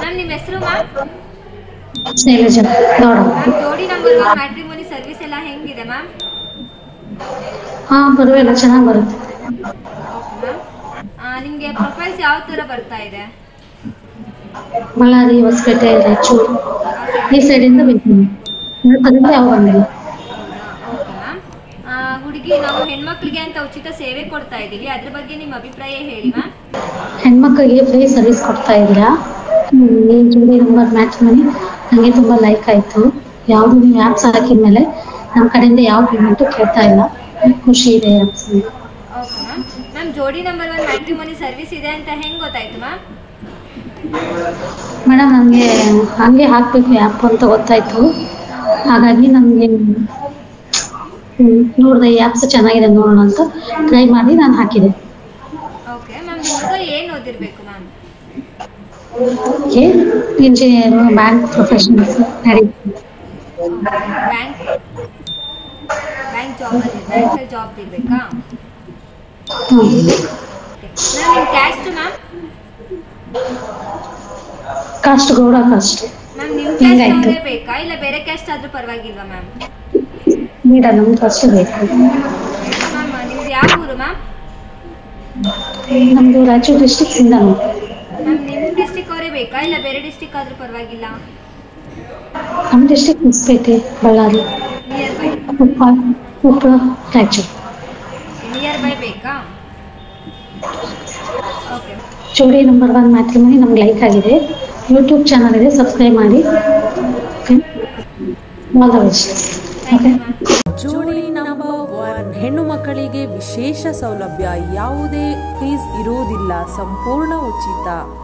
Ma'am ನಿಮ್ಮ ಹೆಸರು ma'am? Shailaja ನೋಡ. Ma'am Jodi number 1 matrimony service ಎಲ್ಲ ಹೆಂಗಿದೆ ಮ್ಯಾಮ್? ಪರವಾಗಿಲ್ಲ, ಚೆನ್ನಾಗಿ ಬರುತ್ತೆ. Okay ma'am. ನಿಮಗೆ ಪ್ರೊಫೈಲ್ಸ್ ಯಾವ ಥರ ಬರ್ತಾ ಇದೆ? ಬಳ್ಳಾರಿ, ಹೊಸಪೇಟೆ, ರಾಯಚೂರು ಆ ಸೈಡ್ ಈ ಸೈಡಿಂದ ಬೇಕಾ? ಬೇಕು. ಅದರಿಂದ ಯಾವ ಬಂದಿಲ್ಲ. ಹೌದಾ? Okay ma'am. ಹುಡುಗಿ ನಾವು ಹೆಣ್ಮಕ್ಳಿಗೆ ಅಂತ ಉಚಿತ ಸೇವೆ ಕೊಡ್ತಾ ಇದ್ದೀವಿ, ಅದ್ರ ಬಗ್ಗೆ ನಿಮ್ಮ ಅಭಿಪ್ರಾಯ ಹೇಳಿ ಮ್ಯಾಮ್. ಹೆಣ್ಮಕ್ಳಿಗೆ ಫ್ರೀ ಸರ್ವಿಸ್ ಕೊಡ್ತಾ ಇದ್ದೀರಾ? ಈ ಜೋಡಿ ನಂಬರ್ ಮ್ಯಾಟ್ರಿಮೋನಿ ನನಗೆ ತುಂಬ ಲೈಕ್ ಆಯಿತು. ಯಾವುದು ನೀವು ಆ್ಯಪ್ಸ್ ಹಾಕಿದ ಮೇಲೆ ನಮ್ಮ ಕಡೆಯಿಂದ ಯಾವ ಪೇಮೆಂಟು ಕೇಳ್ತಾ ಇಲ್ಲ. ಖುಷಿ ಇದೆ apps. Okay ma'am. Ma'am Jodi number 1 matrimony service ಇದೆ ಅಂತ ಹೆಂಗೆ ಗೊತ್ತಾಯ್ತು ಮ್ಯಾಮ್? ಮೇಡಮ್ ನನಗೆ ಹಾಗೆ ಹಾಕಬೇಕು ಆ್ಯಪ್ ಅಂತ ಗೊತ್ತಾಯಿತು. ಹಾಗಾಗಿ ನನಗೆ ನೋಡಿದೆ ಈ ಆ್ಯಪ್ಸ್ ಚೆನ್ನಾಗಿದೆ ನೋಡೋಣ ಅಂತ ಟ್ರೈ ಮಾಡಿ ನಾನು ಹಾಕಿದೆ. Okay ma'am. ಹುಡುಗ ಏನು ಓದಿರಬೇಕು ಮ್ಯಾಮ್? ಇಂಜಿನಿಯರು, ಬ್ಯಾಂಕ್ ಪ್ರೊಫೆಷನಲ್ಸ್ ನಡೀತೀವಿ. ಓಕೆ. ಬ್ಯಾಂಕಲ್ಲಿ ಜಾಬ್ ಇರಬೇಕಾ? Okay ma'am. ನಿಮ್ಮ caste ma'am? Caste Gowda caste. Ma'am ನಿಮ್ಮ ಕ್ಯಾಸ್ಟ್ ಅವರೇ ಬೇಕಾ ಇಲ್ಲ ಬೇರೆ ಕ್ಯಾಸ್ಟ್ ಆದರೂ ಪರವಾಗಿಲ್ವಾ ಮ್ಯಾಮ್? ಬೇಡ, ನಮ್ಮ ಕಾಸ್ಟ್ ಬೇಕು. Okay ma'am. ನಿಮ್ದು ಯಾವ ಊರು ಮ್ಯಾಮ್? ನಮ್ಮದು ರಾಯಚೂರು ಡಿಸ್ಟಿಕ್ಸಿಂದ. ಮ್ಯಾಮ್ ನಿಮ್ಮ ಡಿಸ್ಟಿಕ್ ಅವರೇ ಬೇಕಾ ಇಲ್ಲ ಬೇರೆ ಡಿಸ್ಟಿಕ್ ಆದರೂ ಪರವಾಗಿಲ್ಲ? ನಮ್ಮ district Hosapete, Ballari, nearby. Koppal, Raichur. Okay, nearby ಬೇಕಾ? ಓಕೆ. ಜೋಡಿ ನಂಬರ್ 1 ಮ್ಯಾಟ್ರಿಮೋನಿ ನಮ್ಗೆ ಲೈಕ್ ಆಗಿದೆ. ಯೂಟ್ಯೂಬ್ ಚಾನಲ್ ಇದೆ, ಸಬ್ಸ್ಕ್ರೈಬ್ ಮಾಡಿ. All the best. Thank you ma'am. Jodi number 1 ಹೆಣ್ಣು ಮಕ್ಕಳಿಗೆ ವಿಶೇಷ ಸೌಲಭ್ಯ, ಯಾವುದೇ ಫೀಸ್ ಇರುವುದಿಲ್ಲ, ಸಂಪೂರ್ಣ ಉಚಿತ.